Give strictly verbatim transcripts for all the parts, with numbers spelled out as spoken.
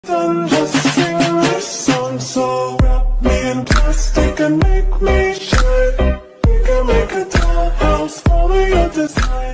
Done just sing this song, so wrap me in plastic and make me shine. We can make a dollhouse, follow your design.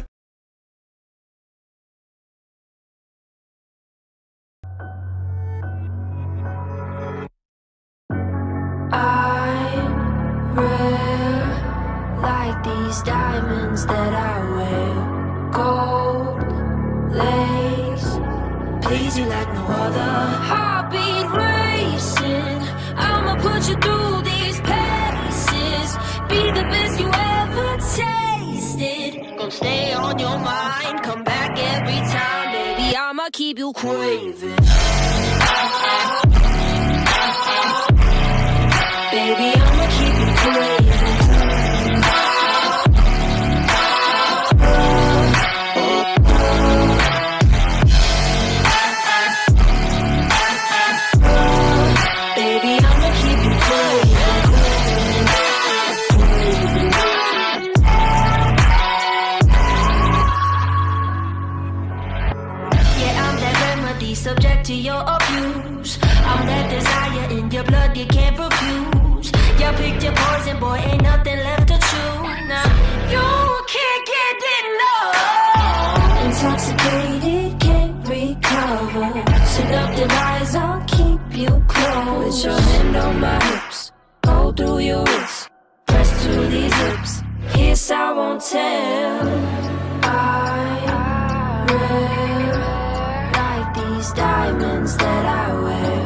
I'm rare, like these diamonds that I wear. Gold lace, please you like no other. Heartbeat racing, I'ma put you through these paces. Be the best you ever tasted. Gonna stay on your mind, come back every time, baby. I'ma keep you craving. Baby, I'ma keep you craving. Baby, I'ma keep you craving. Yeah, I'm that remedy, subject to your abuse. I'm that desire in your blood you can't refuse. You picked your poison, boy, ain't nothing left to chew. Now, you can't get enough. Intoxicated, can't recover. Seductive eyes, I'll keep you close. Put your hand on my hips, go through your wrist, press to these lips, kiss I won't tell. I wear like these diamonds that I wear.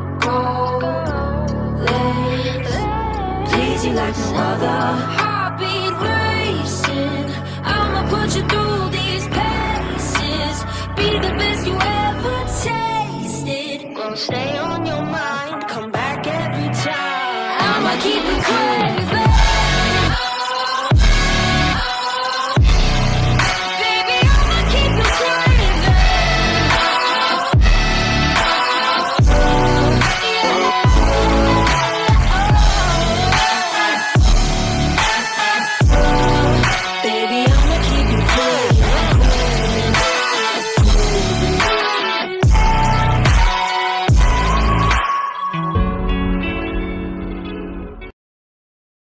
Gold lace, please you like no other. Heartbeat racing, I'ma put you through these paces. Be the best you ever tasted. Gonna stay on